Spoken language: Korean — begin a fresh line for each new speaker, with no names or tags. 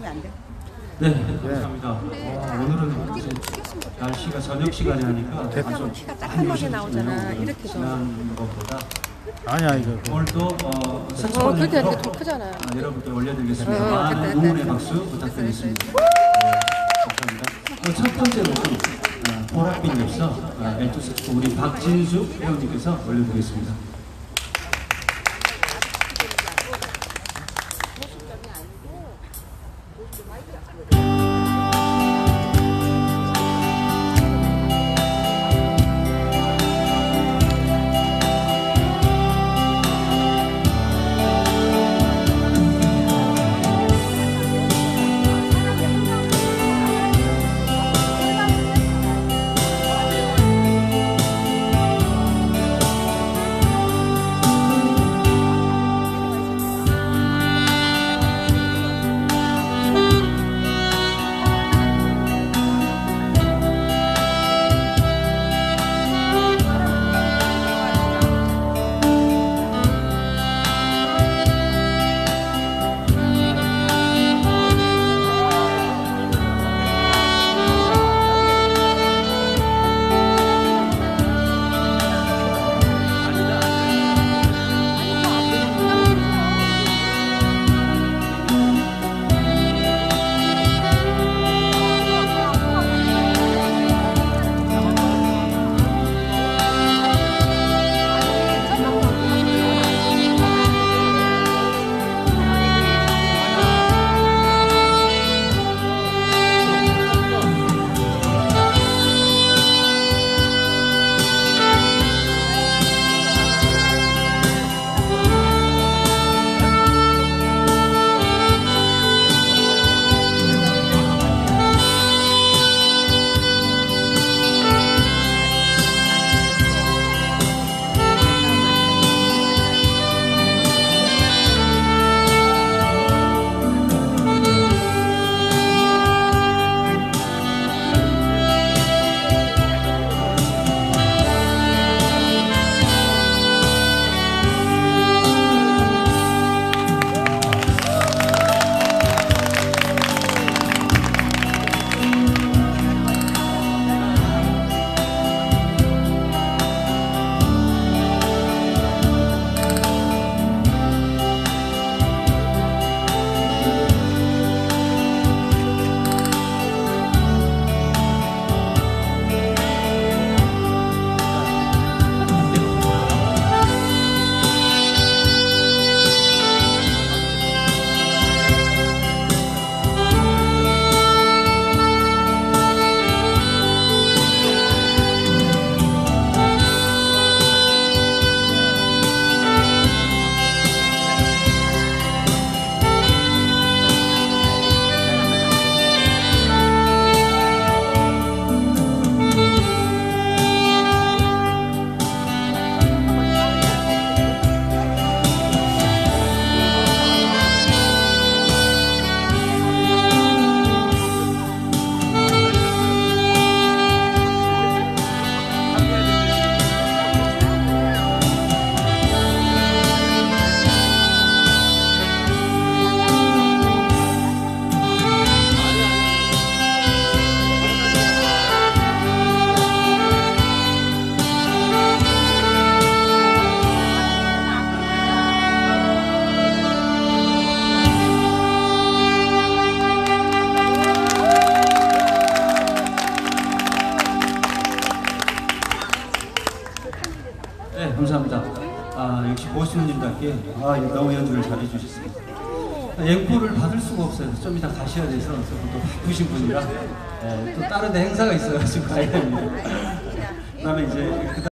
안 돼?
네, 감사합니다. 오늘은 이제 날씨가 저녁 시간에 하니까
그냥 키가 따끔하게 나오잖아. 이렇게 좀.
지난 것보다
아니야 이거.
오늘도
그때 하니까 더 크잖아.
여러분께 올려드리겠습니다. 많은 응원의 박수 부탁드리겠습니다. 감사합니다. 첫 번째 곡은 보랏빛 엽서 엘토사스 우리 박진수 회원님께서 올려드리겠습니다. 네, 감사합니다. 역시 보수님답게 너무 연주를 잘해주셨습니다. 앵콜을 받을 수가 없어요. 좀 이따 가셔야 돼서 또 바쁘신 분이라 또 다른 데 행사가 있어가지고 가야 됩니다. 그 다음에 이제